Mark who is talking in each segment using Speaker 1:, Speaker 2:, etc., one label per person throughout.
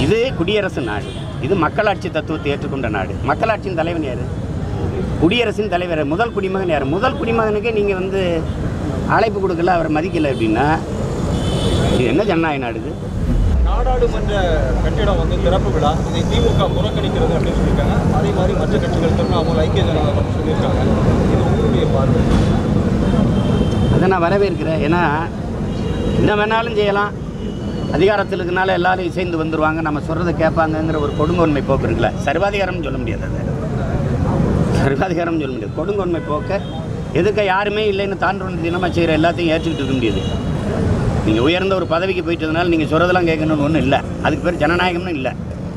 Speaker 1: இது குடியரசு நாடு. இது மக்களாட்சி தத்துவத்தை ஏற்றுக்கொண்ட நாடு. மக்களாட்சியின் தலைவன் யார்? குடியரசின் தலைவர். முதல் குடிமகன் யார்? முதல் குடிமகனுக்கே நீங்கள் வந்து அழைப்பு கொடுக்கல, அவர் மதிக்கலை அப்படின்னா இது என்ன ஜனநாயக நாடு? இது
Speaker 2: நாடாளுமன்ற கட்டிடம் வந்து திறப்பு விழா, இதை திமுக புறக்கணிக்கிறது அப்படின்னு சொல்லியிருக்காங்க. அதே மாதிரி மற்ற கட்சிகள் அவங்க ஐக்கிய ஜனதா கட்சி சொல்லியிருக்காங்க. இது உங்களுடைய பார்வை?
Speaker 1: அதை நான் வரவேற்கிறேன். ஏன்னா என்ன வேணாலும் செய்யலாம், அதிகாரத்தில் இருக்கனால எல்லாரும் இசைந்து வந்துடுவாங்க, நம்ம சொல்கிறத கேட்பாங்கங்கிற ஒரு கொடுங்கோன்மை போக்கு இருக்குல்ல. சர்வாதிகாரம்னு சொல்ல முடியாது. அது சர்வாதிகாரம்னு சொல்ல முடியாது. கொடுங்கோன்மை போக்க எதுக்க யாருமே இல்லைன்னு தாண்டவன் தினமாக செய்கிற எல்லாத்தையும் ஏற்றுக்கிட்டு இருக்க முடியாது. நீங்கள் உயர்ந்த ஒரு பதவிக்கு போயிட்டதுனால நீங்கள் சொல்கிறதெல்லாம் கேட்கணும்னு ஒன்றும் இல்லை. அதுக்கு பேர் ஜனநாயகம்னு இல்லை.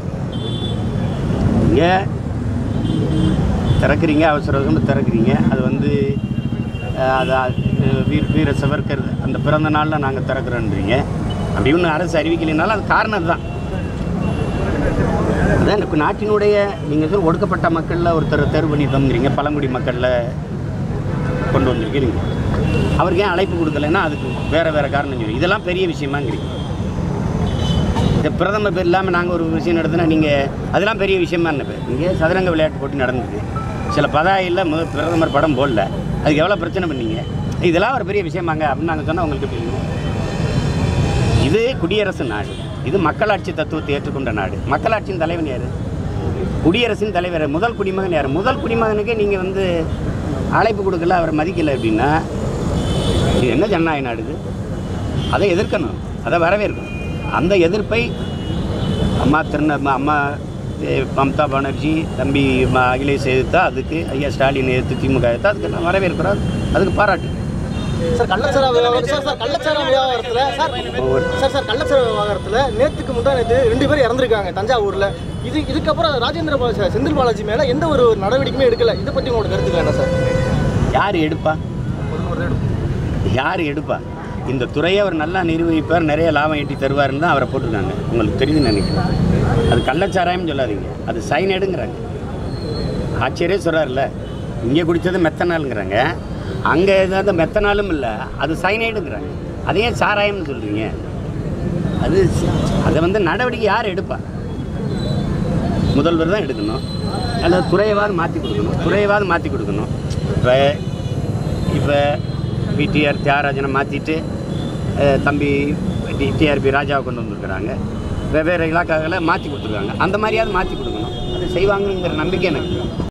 Speaker 1: நீங்கள் திறக்கிறீங்க, அவசர அவசரமாக திறக்கிறீங்க. அது வந்து அதை வீர சவர்கர் அந்த பிறந்த நாளில் நாங்கள் திறக்கிறோன்றீங்க. அப்படி ஒன்று அரசு அறிவிக்கலைனாலும் அது காரணம் தான். அதான் எனக்கு நாட்டினுடைய நீங்கள் சொல்ல ஒடுக்கப்பட்ட மக்களில் ஒருத்தர் தேர்வு பண்ணி தந்துறீங்க, பழங்குடி மக்களில் கொண்டு வந்திருக்கீங்க. அவருக்கு ஏன் அழைப்பு கொடுக்கலைன்னா அதுக்கு வேறு காரணம் சொல்லி இதெல்லாம் பெரிய விஷயமாங்கிறீங்க. இந்த பிரதமர் பேர் இல்லாமல் நாங்கள் ஒரு விஷயம் நடத்தினா நீங்கள் அதெல்லாம் பெரிய விஷயமா என்ன பேர்? இங்கே சதுரங்க விளையாட்டு போட்டி நடந்தது, சில பதாயில் பிரதமர் படம் போடல, அதுக்கு எவ்வளோ பிரச்சனை பண்ணீங்க? இதெல்லாம் ஒரு பெரிய விஷயமாங்க அப்படின்னு நாங்கள் சொன்னால் உங்களுக்கு தெரியும். இது குடியரசு நாடு. இது மக்களாட்சி தத்துவத்தை ஏற்றுக்கொண்ட நாடு. மக்களாட்சியின் தலைவன் யார்? குடியரசின் தலைவர். முதல் குடிமகன் யார்? முதல் குடிமகனுக்கே நீங்கள் வந்து அழைப்பு கொடுக்கல, அவர் மதிக்கலை அப்படின்னா இது என்ன ஜனநாயக நாடு? இது அதை எதிர்க்கணும், அதை வரவேற்கணும். அந்த எதிர்ப்பை அம்மா மம்தா பானர்ஜி தம்பி அகிலேஷ் எதிர்த்தா, அதுக்கு ஐயா ஸ்டாலின் எதிர்த்து திமுக எதிர்த்தா, அதுக்கு நான் வரவேற்கிறோம், அதுக்கு பாராட்டு.
Speaker 2: சார் கள்ளச்சார விவகாரத்தில் நேற்றுக்கு நேற்று 2 பேர் இறந்துருக்காங்க தஞ்சாவூரில். இதுக்கப்புறம் ராஜேந்திர செந்தில் பாலாஜி மேலே எந்த ஒரு நடவடிக்கையுமே எடுக்கலை. இதை பற்றி உங்களோட கருத்துக்கள் என்ன சார்?
Speaker 1: யார் எடுப்பா? யார் எடுப்பா? இந்த துறையை அவர் நல்லா நிர்வகிப்பார், நிறைய லாபம் ஈட்டி தருவார்னு தான் அவரை போட்டிருக்காங்க. உங்களுக்கு தெரியுதுன்னு நினைக்கிறேன். அது கள்ளச்சாராயம் சொல்லாதீங்க, அது சைனைடுங்கிறாங்க. ஆச்சரியே சொல்கிறார்ல, இங்கே குடித்தது மெத்தனாலுங்கிறாங்க, அங்கே ஏதாவது மெத்தனாலும் இல்லை, அது சைனைடுங்கிறாங்க. அதையே சாராயம்னு சொல்கிறீங்க? அதை வந்து நடவடிக்கை யார் எடுப்பா? முதல்வர் தான் எடுக்கணும், அல்லது துறையவாது மாற்றி கொடுக்கணும். இப்போ பிடிஆர் தியாகராஜனை மாற்றிட்டு தம்பி டிஆர்பி ராஜாவை கொண்டு வந்திருக்கிறாங்க. வெவ்வேறு இலாக்காக்களை மாற்றி கொடுத்துருக்காங்க. அந்த மாதிரியாவது மாற்றி கொடுக்கணும். அதை செய்வாங்கங்கிற நம்பிக்கை எனக்கு.